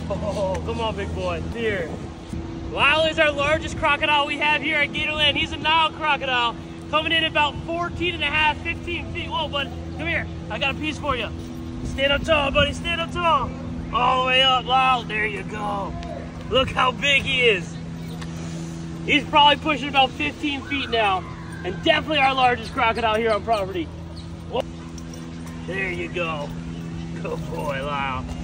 Oh, come on, big boy. Here. Lyle is our largest crocodile we have here at Gatorland. He's a Nile crocodile, coming in about 14 and a half, 15 feet. Whoa, bud, come here. I got a piece for you. Stand up tall, buddy, stand up tall. All the way up, Lyle. There you go. Look how big he is. He's probably pushing about 15 feet now, and definitely our largest crocodile here on property. Whoa. There you go. Good boy, Lyle.